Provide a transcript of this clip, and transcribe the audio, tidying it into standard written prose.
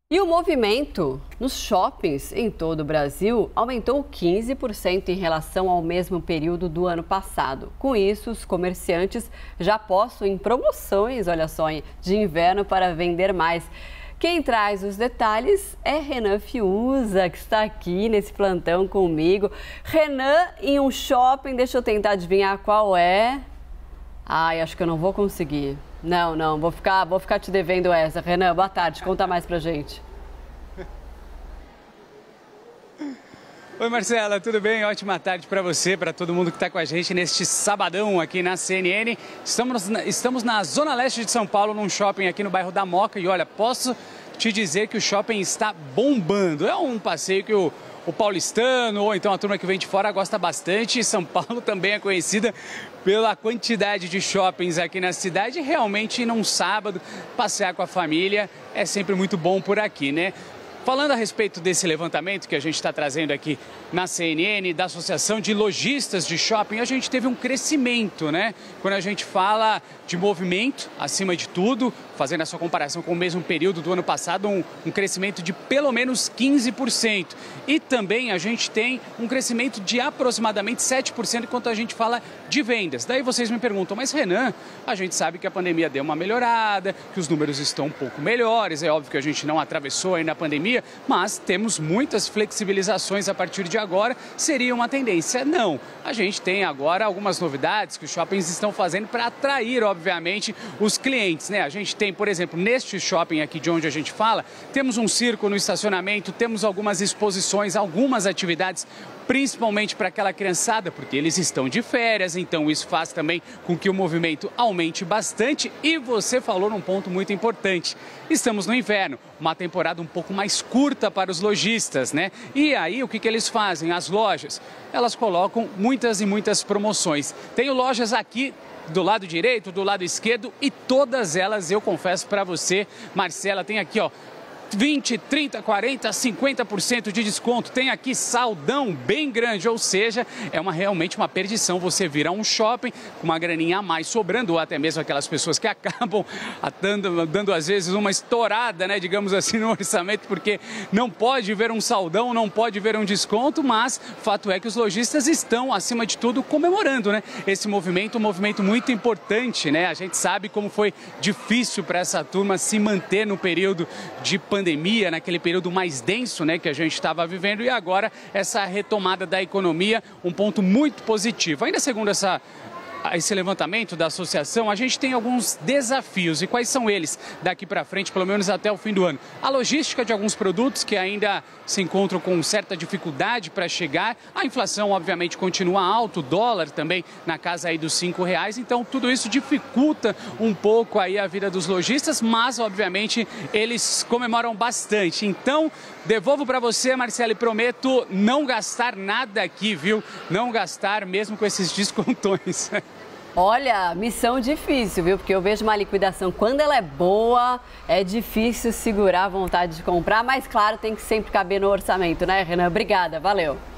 E o movimento nos shoppings em todo o Brasil aumentou 15% em relação ao mesmo período do ano passado. Com isso, os comerciantes já possuem promoções, olha só, de inverno para vender mais. Quem traz os detalhes é Renan Fiuza, que está aqui nesse plantão comigo. Renan, em um shopping, deixa eu tentar adivinhar qual é. Ai, acho que eu não vou conseguir. Não, vou ficar te devendo essa. Renan, boa tarde, conta mais pra gente. Oi Marcela, tudo bem? Ótima tarde para você, para todo mundo que está com a gente neste sabadão aqui na CNN. Estamos na Zona Leste de São Paulo, num shopping aqui no bairro da Moca. E olha, posso te dizer que o shopping está bombando. É um passeio que o paulistano ou então a turma que vem de fora gosta bastante. São Paulo também é conhecida pela quantidade de shoppings aqui na cidade. Realmente, num sábado, passear com a família é sempre muito bom por aqui, né? Falando a respeito desse levantamento que a gente está trazendo aqui na CNN, da Associação de Lojistas de Shopping, a gente teve um crescimento, né? Quando a gente fala de movimento, acima de tudo, fazendo essa comparação com o mesmo período do ano passado, um crescimento de pelo menos 15%. E também a gente tem um crescimento de aproximadamente 7% enquanto a gente fala de vendas. Daí vocês me perguntam, mas Renan, a gente sabe que a pandemia deu uma melhorada, que os números estão um pouco melhores, é óbvio que a gente não atravessou ainda a pandemia, mas temos muitas flexibilizações a partir de agora. Seria uma tendência? Não. A gente tem agora algumas novidades que os shoppings estão fazendo para atrair, obviamente, os clientes, né? A gente tem, por exemplo, neste shopping aqui de onde a gente fala, temos um circo no estacionamento, temos algumas exposições, algumas atividades, principalmente para aquela criançada, porque eles estão de férias, então isso faz também com que o movimento aumente bastante. E você falou num ponto muito importante, estamos no inverno, uma temporada um pouco mais curta para os lojistas, né? E aí o que eles fazem? As lojas, elas colocam muitas e muitas promoções. Tenho lojas aqui do lado direito, do lado esquerdo, e todas elas, eu confesso para você, Marcela, tem aqui, ó, 20, 30, 40, 50% de desconto. Tem aqui saldão bem grande, ou seja, é realmente uma perdição você vir a um shopping com uma graninha a mais sobrando, ou até mesmo aquelas pessoas que acabam dando às vezes uma estourada, né, digamos assim, no orçamento, porque não pode ver um saldão, não pode ver um desconto, mas fato é que os lojistas estão, acima de tudo, comemorando, né, esse movimento, um movimento muito importante, né? A gente sabe como foi difícil para essa turma se manter no período de pandemia, naquele período mais denso, né, que a gente estava vivendo, e agora essa retomada da economia, um ponto muito positivo. Ainda segundo esse levantamento da associação, a gente tem alguns desafios. E quais são eles daqui para frente, pelo menos até o fim do ano? A logística de alguns produtos que ainda se encontram com certa dificuldade para chegar. A inflação, obviamente, continua alta, o dólar também na casa aí dos R$5. Então, tudo isso dificulta um pouco aí a vida dos lojistas, mas, obviamente, eles comemoram bastante. Então, devolvo para você, Marcela, e prometo não gastar nada aqui, viu? Não gastar mesmo com esses descontões. Olha, missão difícil, viu? Porque eu vejo uma liquidação, quando ela é boa, é difícil segurar a vontade de comprar, mas claro, tem que sempre caber no orçamento, né, Renan? Obrigada, valeu.